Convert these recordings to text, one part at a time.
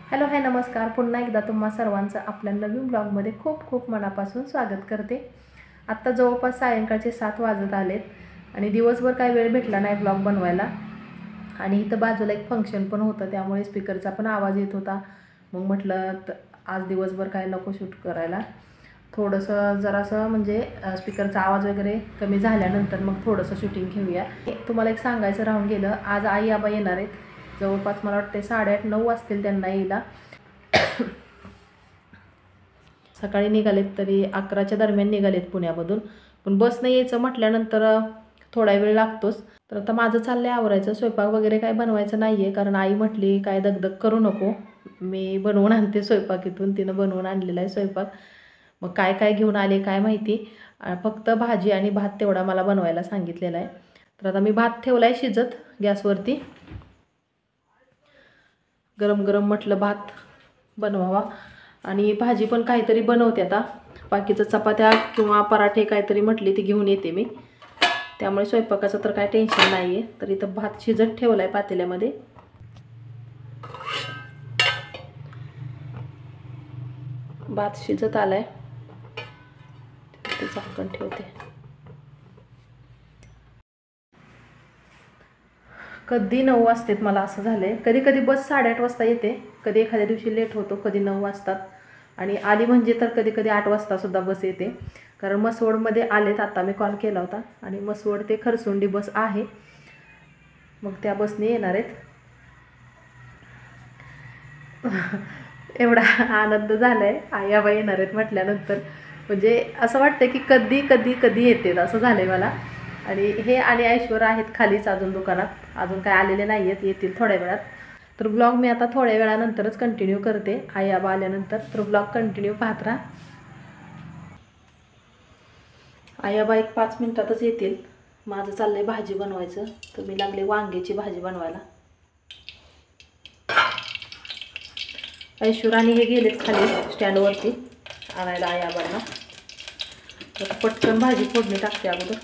Hello hi नमस्कार. पुन्हा एकदा तुम्हा सर्वांचं आपल्या नवीन ब्लॉगमध्ये खूप खूप मनापासून स्वागत करते. आत्ता जवळपास सायंकाळचे 7 वाजत आलेत आणि दिवसभर काय वेळ भेटला नाही ब्लॉग बनवायला. आणि इथं बाजूला एक फंक्शन पण होतं, त्यामुळे स्पीकरचा पण आवाज येत होता. मग म्हटलं आज दिवसभर काय नको शूट करायला, थोडंसं जरासं म्हणजे स्पीकरचा आवाज वगैरे कमी झाल्यानंतर मग थोडंसं शूटिंग घेऊया. तुम्हाला एक सांगायचं राहून गेलं, आज आई आबा येणार आहेत. जवळपास मला वाटते 8:30-9 वाजतील त्यांना यायला. सकाळी निघालेत तरी 11च्या दरम्यान निघालेत पुण्यामधून, पण बसने यायचं म्हटल्यानंतर थोडा वेळ लागतोच. तर आता माझं चाललंय आवरायचं. स्वयंपाक वगैरे काय बनवायचं नाही आहे, कारण आई म्हटली काय दगदग करू नको, मी बनवून आणते स्वयंपाक इथून. तिनं बनवून आणलेला आहे स्वयंपाक. मग काय काय घेऊन आले काय माहिती, फक्त भाजी आणि भात तेवढा मला बनवायला सांगितलेला आहे. तर आता मी भात ठेवला आहे शिजत गॅसवरती. गरम गरम म्हटलं भात बनवावा आणि भाजी पण काहीतरी बनवते आता. बाकीचं चपात्या किंवा पराठे काहीतरी म्हटली ती घेऊन येते मी, त्यामुळे स्वयंपाकाचं तर काय टेन्शन नाही आहे. तर इथं भात शिजत ठेवला आहे पातेल्यामध्ये. भात शिजत आला आहे, ते झाकण ठेवते. कधी 9 वाजतात मला असं झालं आहे. कधी कधी बस 8:30 वाजता येते, कधी एखाद्या दिवशी लेट होतो, कधी 9 वाजतात. आणि आली म्हणजे तर कधी कधी 8 वाजतासुद्धा बस येते. कारण मसवडमध्ये आलेत, आता मी कॉल केला होता, आणि मसवड ते खरसुंडी बस आहे, मग त्या बसने येणार आहेत. एवढा आनंद झाला आहे आई आबा येणार आहेत म्हटल्यानंतर. म्हणजे असं वाटतं की कधी कधी कधी येते असं झालं आहे मला. आणि हे आणि ऐश्वर आहेत खालीच अजून दुकानात, अजून काय आलेले नाही आहेत, येतील थोड्या वेळात. तर ब्लॉग मी आता थोड्या वेळानंतरच कंटिन्यू करते आई आबा आल्यानंतर. तर ब्लॉग कंटिन्यू पाहत राहा. आई आबा एक 5 मिनिटातच येतील. माझं चाललंय भाजी बनवायचं, तर मी लागले वांग्याची भाजी बनवायला. ऐश्वर आणि हे गेलेत खाली स्टँडवरती आणायला आई आबांना. तर पटकन भाजी फोडणी टाकते अगोदर.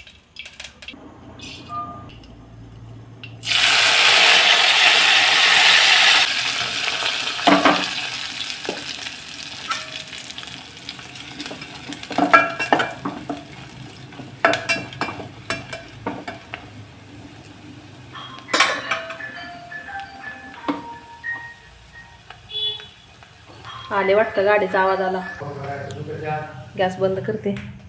आले वाटतं, गाडीचा आवाज आला. गॅस बंद करते.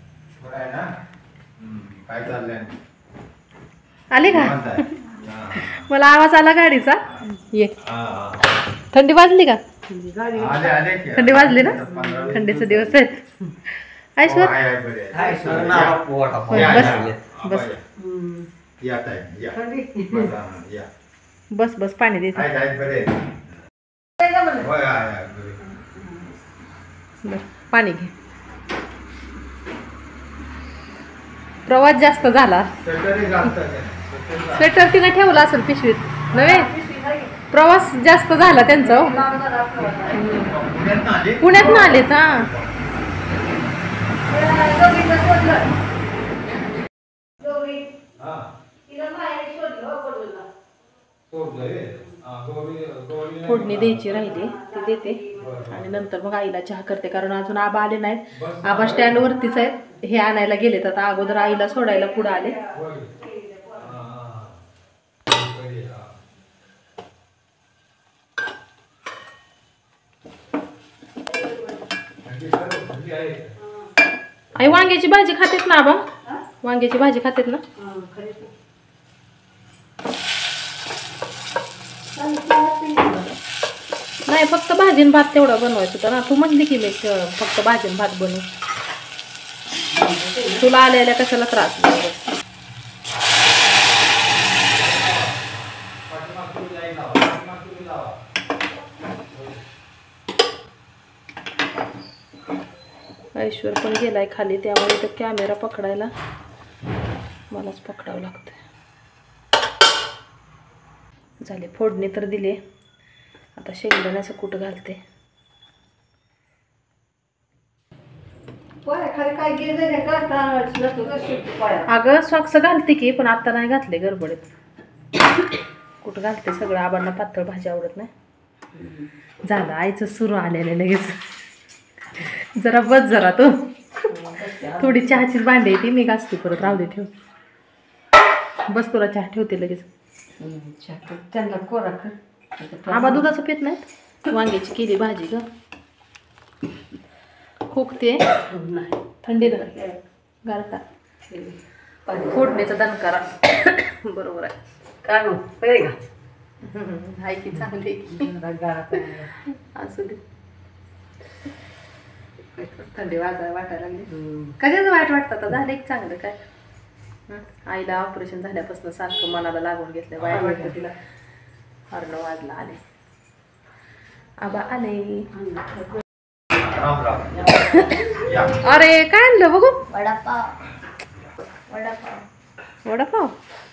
आले का? मला आवाज आला गाडीचा. ये, थंडी वाजली का? थंडी वाजली ना, थंडीचे दिवस आहेत. ऐश्वर बस बस बस पाणी देते. पाणी घे. प्रवास जास्त झाला. स्वेटर तिने ठेवला असेल पिशवीत नव्हे. प्रवास जास्त झाला त्यांचा. पुण्यात ना आलेत. फोडणी द्यायची राहिली ती देते, आणि नंतर मग आईला चहा करते, कारण अजून आबा आले नाहीत. आबा स्टँडवरतीच आहेत, हे आणायला गेलेत. आता अगोदर आईला सोडायला पुढे आले. आई वांग्याची भाजी खातेत ना आबा? वांग्याची भाजी खातेत ना? नाही, फक्त भाजीन भात तेवढा बनवायचं होतं ना. तू म्हणली की मी फक्त भाजीन भात बनवू, तुला आलेल्या कशाला त्रास. ऐश्वर पण गेलाय खाली, त्यामुळे तर कॅमेरा पकडायला मलाच पकडावं लागतं. झाले फोडणी तर दिले, आता शेंगदाण्याचं कूट घालते. अगं सॉक्स घालते की, पण आता नाही घातले गडबडीत. कुठं घालते सगळं. आबांना पातळ भाजी आवडत नाही. झालं आईचं सुरू आलेलं लगेच. जरा बस जरा तो थोडी चहाचीच भांडी आहे ती मी घासते परत. राहू दे ठेव. बस तुला चहा ठेवते लगेच. त्यांना कोरा कर. आबा दुधाचं पित नाहीत. वांग्याची केली भाजी ग. खोकते थंडी गारटा फोडणीचा दणकारा. बरोबर आहे. काय मग पहिले का हाय की चांगली असू दे. थंडी वाटायला लागली. कशाच वाईट वाटतं आता. झालं एक चांगलं काय. आईला ऑपरेशन झाल्यापासून सारखं मनाला लागून घेतलं. वाईट वाटतं तिला. हरण वाजला आले. आबा आले. अरे काय आणलं बघू. वडापाव. वडापाव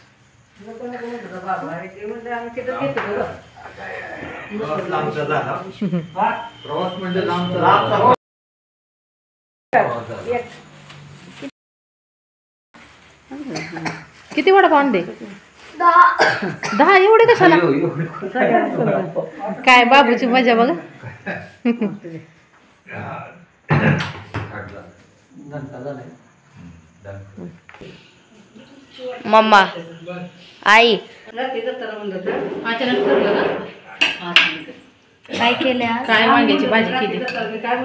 किती वडापाव आणले. 10 एवढे कशाला. काय बाबूची मजा बघा. मम्मा आई अचानक ठरलं ना. काय केले आज. काय वांग्याची भाजी केली. काय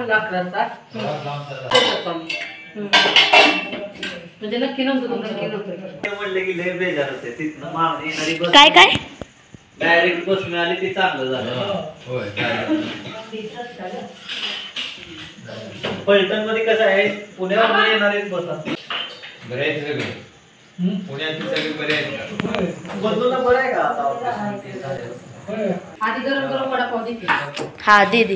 म्हणजे नक्की नव्हतं. काय काय डायरेक्ट बस मिळाली ती चांगलं झालं. फलटण मध्ये कसं आहे पुण्यावर येणारे बस असतात. पुण्याची सगळी बरे आहेत. बदलून बरं आहे का आता. आधी गरम गरम वडापाव देते. हा दीदी.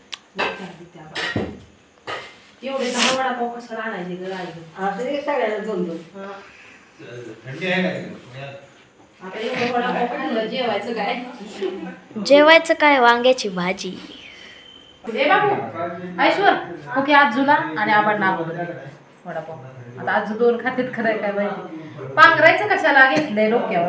एवढे 10 वडापाव कसं आणायचे ग आई. सगळ्यांना 2-2. थंडी आहे का पुण्यात. आता एवढं वडापाव खाल्लं जेवायचं काय. जेवायचं काय वांग्याची भाजी. ए बाबू ऐश्वर ओके आजूला आणि आबाड नाव वडापाव. आता आजू 2 खातेत खरंय काय माहिती. पांघरायचं कशाला घेतलंय डोक्यावर.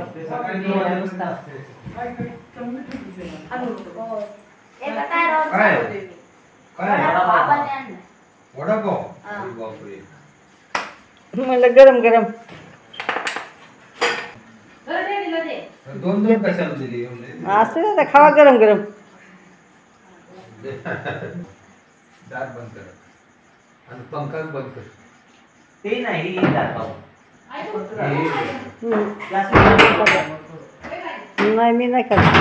वडापाव बापरे. म्हणलं गरम गरम 2 कशाला दिली. असं ना खावा गरम गरम. दार बंद कर आणि पंखाच बंद कर. ते नाही नाही मी नाही करत.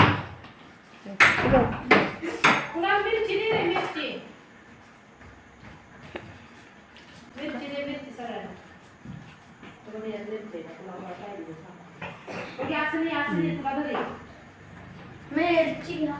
मिरची घ्या.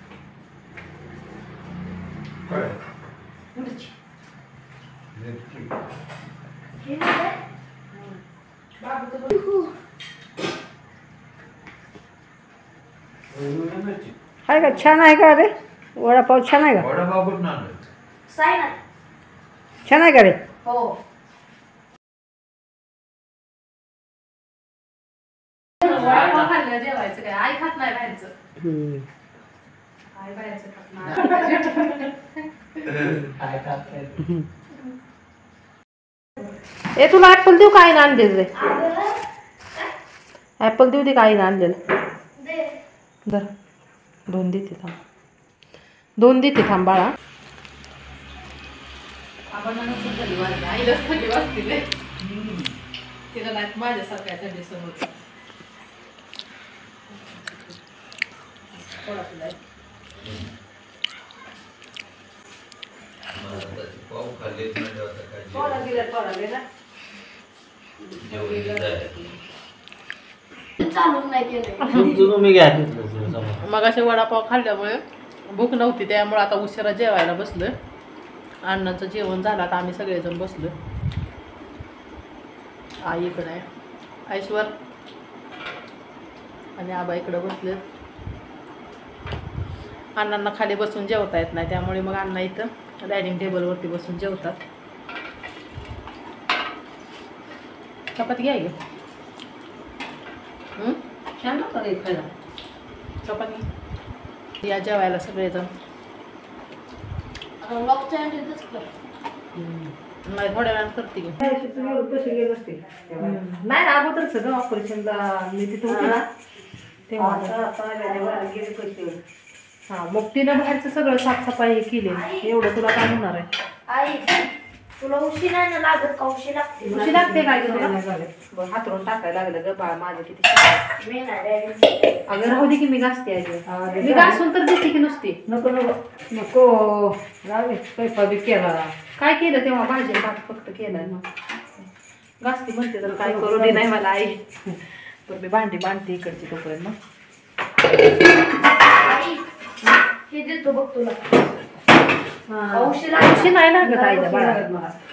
आहे का छान आहे का रे वडापाव. छान आहे का. वडापाव कुठून आणलं. छान आहे का रे. हो वडापाव खाल्लं जेवायचं काय. आई खात नाही बाहेरचं. आई बाहेरचं खात नाही. ए तुला ऍपल देऊ काय ना आणलेलं रे. ऍपल देऊ दे काय ना आणलेलं. धर 2 देते थांब. 2 देते थांब बाळा. तिला नाही माझ्यासारख्या थंडी समोर. पाव खाल्ले मग असे वडापाव खाल्ल्यामुळे भूक नव्हती त्यामुळे आता उशिरा जेवायला बसलोय. अण्णांचं जेवण झालं आता आम्ही सगळेजण बसलोय. आई इकडे आहे ऐश्वर आणि आबा इकडं बसले. अण्णांना खाली बसून जेवता येत नाही त्यामुळे मग अण्णा इथं डायनिंग टेबलवरती बसून जेवतात. चपाती घ्या गे. छान होतं रे खायला. चपाती या जेवायला सगळेजण. नाही थोड्या वेळानं करते की. कशी गेले असते नाही अगोदर सगळं ऑपरेशनला मी तिथं होते ना तेव्हा. हा मग तिनं बाहेरचं सगळं साफसफाई केली. एवढं तुला काय होणार आहे? आई तुला उशी नाही ना लागत का? उशी लागते. उशी लागते काय ग तुला? बरं, हातरून टाकायला लागलं ग बाळ माझं किती. मी नाही अगं राहू दे की मी घासते आहे. मी घासून तर देते की नुसती. नको नको नको रावे स्वयंपाक बी केला. काय केलं तेव्हा भाजी भात फक्त केलाय मग घासते म्हणते तर काय करू दे नाही मला आई. पण मी भांडी बांधते इकडची तोपर्यंत. आई हे देतो बघ तुला. उशी नाही लागत आईला बाळा.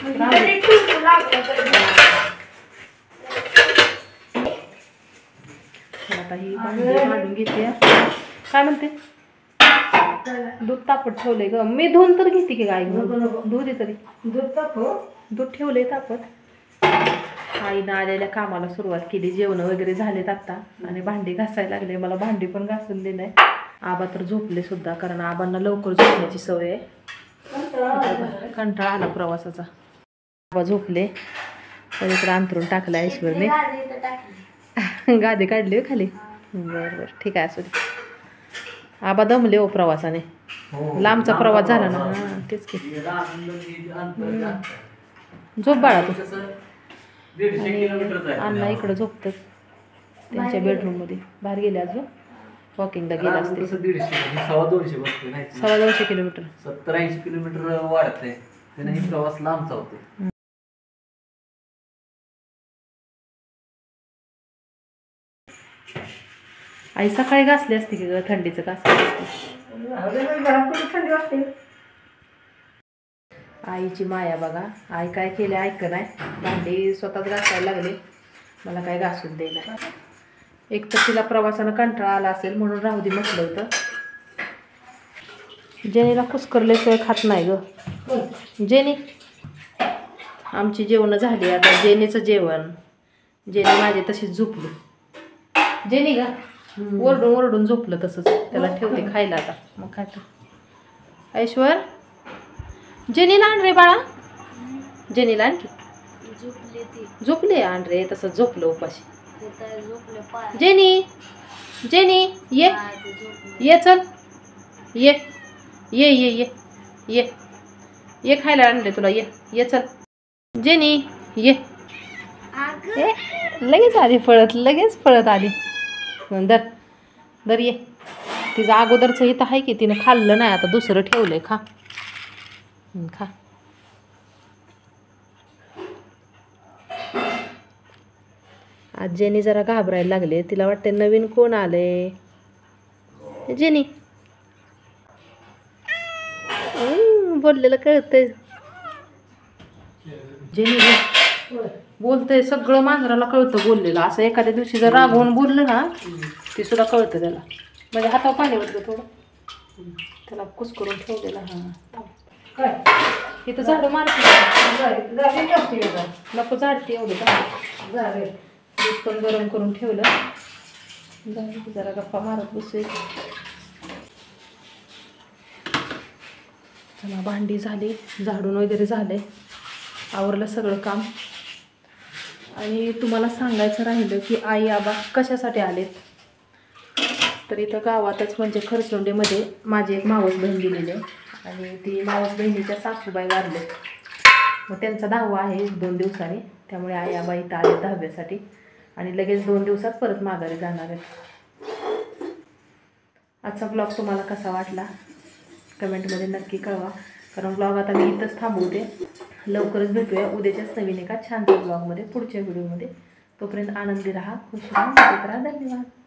आता ही भांडी मांडून घेते. काय म्हणते? दूध तापत ठेवलंय ग मी. धुवून तर घेते की गाय. धुऊ दे तरी. दूध ठेवलंय तापत. आईनं आलेल्या कामाला सुरुवात केली. जेवण वगैरे झालेत आता आणि भांडी घासायला लागले. मला भांडी पण घासून दिलंय. आबा तर झोपले सुद्धा कारण आबांना लवकर झोपण्याची सवय आहे. कंटाळा आला प्रवासाचा. आबा झोपले. तर इकडं अंथरून टाकलं ऐश्वरने. गादी काढली हो खाली. बरं बरं ठीक आहे असू दे. आबा दमले हो प्रवासाने. लांबचा प्रवास झाला ना. हां तेच की. झोप बाळा तू. 150 किलोमीटरच आहे. अण्णा इकडं झोपतात त्यांच्या बेडरूममध्ये. बाहेर गेले अजून वॉकिंगला गेला असते. 150 बसते नाही 250 किलोमीटर. 70-80 किलोमीटर वाढतंय. त्याने ही प्रवास लांबचा होतो. आई सकाळी घासली असते की ग थंडीचं घासली असते. थंडी वाजते. आईची माया बघा. आई काय केले ऐक नाही. भांडी स्वतःच घासायला लागले. मला काय घासून द्यायला. एक तर तिला प्रवासानं कंटाळा आला असेल म्हणून राहू दे म्हटलं होतं. जेनीला कुस्करल्याशिवाय खात नाही ग. जेनी आमची जेवणं झाली. आता जेनीचं जेवण. जेनी माझी तशीच झोपली. जेनी ग ओरडून ओरडून झोपलं तसंच. त्याला ठेवते खायला आता मग खातो. ऐश्वर जेनीला आण रे बाळा. जेनीला आण की. झोपले आण रे. तसंच झोपलं उपाशी. जेनी जेनी ये ये चल ये ये ये ये ये ये खायला आणले तुला. ये ये चल जेनी ये. लगेच आली पळत. लगेच पळत आली. दर दर ये. तिचं अगोदरचं इथं आहे की तिनं खाल्लं नाही. आता दुसरं ठेवलंय. खा खा. आज जेनी जरा घाबरायला लागले. तिला वाटते नवीन कोण आले. जेनी बोललेलं कळतंय. जेनी बोलतंय सगळं. मांजराला कळतं बोललेलं. असं एखाद्या दिवशी जर रागवून बोललं ना ती सुद्धा कळतं त्याला. म्हणजे हातावर पाणी वाटलं थोडं. त्याला कुस करून ठेवलेलं. हां काय इथं झाडं मारते. नको झाडते एवढं झाडे. दूध पण गरम करून ठेवलं. झालं जरा गप्पा मारत बसू. चला भांडी झाली. झाडून वगैरे झाले. आवरलं सगळं काम. आणि तुम्हाला सांगायचं राहिलं की आई आबा कशासाठी आलेत. तर इथं गावातच म्हणजे खरसोंडीमध्ये माझी एक मावस बहीण दिलेली आहे. आणि ती मावस बहिणीच्या सासूबाई वारले. मग त्यांचा 10वा आहे 1-2 दिवसांनी. त्यामुळे आई आबा इथं आले 10व्यासाठी. आणि लगेच 2 दिवसात परत माघारी जाणार आहेत. आजचा ब्लॉग तुम्हाला कसा वाटला कमेंटमध्ये नक्की कळवा. कारण ब्लॉग आता मी इथंच थांबवते. लवकरच भेटूया उद्याच्याच नवीन एका छानच्या ब्लॉगमध्ये पुढच्या व्हिडिओमध्ये. तोपर्यंत आनंदी राहा, खुश राहा, धन्यवाद.